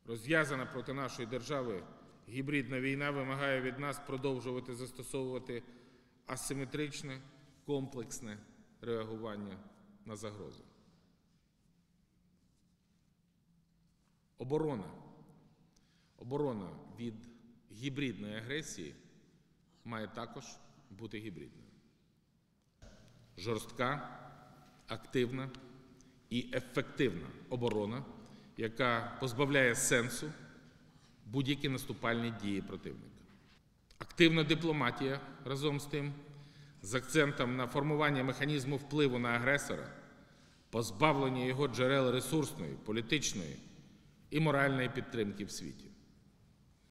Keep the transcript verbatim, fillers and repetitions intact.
Розв'язана проти нашої держави гібридна війна вимагає від нас продовжувати застосовувати асиметричне, комплексне реагування на загрози. Оборона. Оборона від гібридної агресії має також бути гібридною. Жорстка, активна і ефективна оборона, яка позбавляє сенсу будь-які наступальні дії противника. Активна дипломатія разом з тим, з акцентом на формування механізму впливу на агресора, позбавлення його джерел ресурсної, політичної і моральної підтримки в світі.